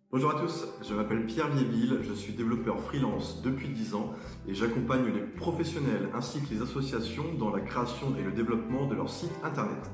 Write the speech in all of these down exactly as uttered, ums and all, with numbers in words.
Bonjour à tous, je m'appelle Pierre Viéville, je suis développeur freelance depuis dix ans et j'accompagne les professionnels ainsi que les associations dans la création et le développement de leur site internet.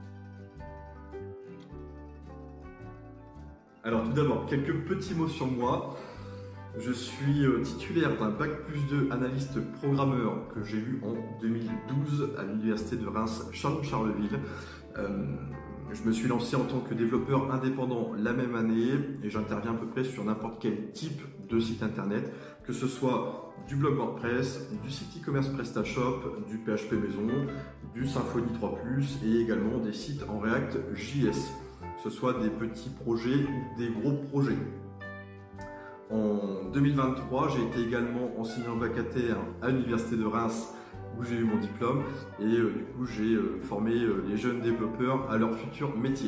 Alors tout d'abord, quelques petits mots sur moi. Je suis titulaire d'un bac plus deux analyste programmeur que j'ai eu en deux mille douze à l'université de Reims Charles-Charleville. Euh, je me suis lancé en tant que développeur indépendant la même année et j'interviens à peu près sur n'importe quel type de site internet, que ce soit du blog WordPress, du site e-commerce PrestaShop, du P H P Maison, du Symfony trois plus et également des sites en React J S, que ce soit des petits projets ou des gros projets. En deux mille vingt-trois, j'ai été également enseignant vacataire à l'université de Reims où j'ai eu mon diplôme et euh, du coup j'ai euh, formé euh, les jeunes développeurs à leur futur métier.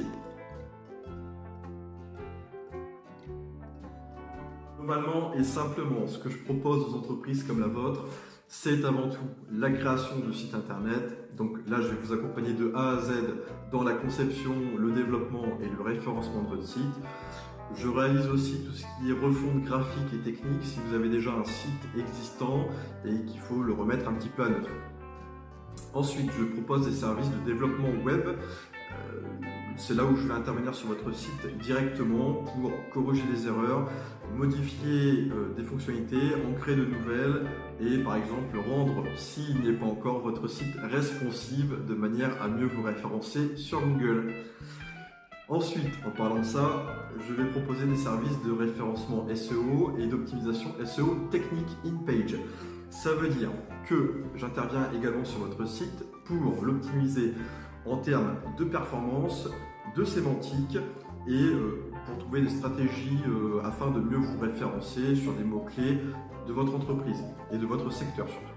Globalement et simplement, ce que je propose aux entreprises comme la vôtre, c'est avant tout la création de sites internet. Donc là, je vais vous accompagner de A à Z dans la conception, le développement et le référencement de votre site. Je réalise aussi tout ce qui est refonte graphique et technique si vous avez déjà un site existant et qu'il faut le remettre un petit peu à neuf. Ensuite, je propose des services de développement web. Euh, c'est là où je vais intervenir sur votre site directement pour corriger des erreurs, modifier euh, des fonctionnalités, en créer de nouvelles et par exemple rendre, s'il n'y est pas encore, votre site responsive de manière à mieux vous référencer sur Google. Ensuite, en parlant de ça, je vais proposer des services de référencement S E O et d'optimisation S E O technique in-page. Ça veut dire que j'interviens également sur votre site pour l'optimiser en termes de performance, de sémantique et euh, pour trouver des stratégies euh, afin de mieux vous référencer sur des mots-clés de votre entreprise et de votre secteur surtout.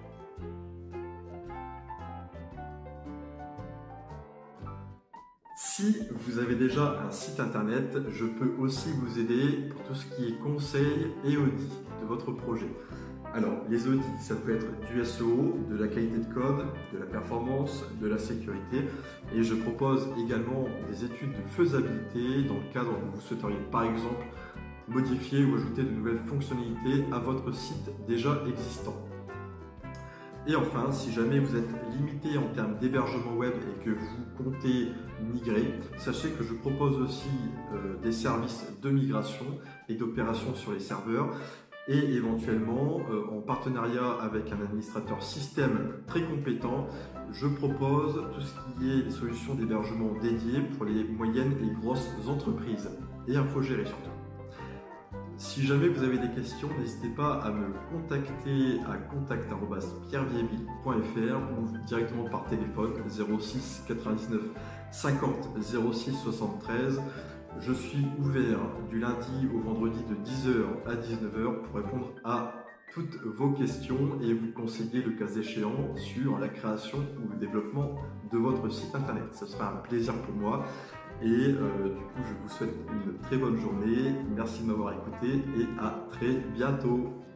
Si vous avez déjà un site internet, je peux aussi vous aider pour tout ce qui est conseil et audit de votre projet. Alors, les audits, ça peut être du S E O, de la qualité de code, de la performance, de la sécurité. Et je propose également des études de faisabilité dans le cadre où vous souhaiteriez, par exemple, modifier ou ajouter de nouvelles fonctionnalités à votre site déjà existant. Et enfin, si jamais vous êtes limité en termes d'hébergement web et que vous comptez migrer, sachez que je propose aussi euh, des services de migration et d'opération sur les serveurs et éventuellement, euh, en partenariat avec un administrateur système très compétent, je propose tout ce qui est des solutions d'hébergement dédiées pour les moyennes et grosses entreprises et infogérées surtout. Si jamais vous avez des questions, n'hésitez pas à me contacter à contact arobase pierre viéville point f r ou directement par téléphone zéro six quatre-vingt-dix-neuf cinquante zéro six soixante-treize. Je suis ouvert du lundi au vendredi de dix heures à dix-neuf heures pour répondre à toutes vos questions et vous conseiller le cas échéant sur la création ou le développement de votre site internet. Ce sera un plaisir pour moi. Et euh, du coup, je vous souhaite une très bonne journée. Merci de m'avoir écouté et à très bientôt.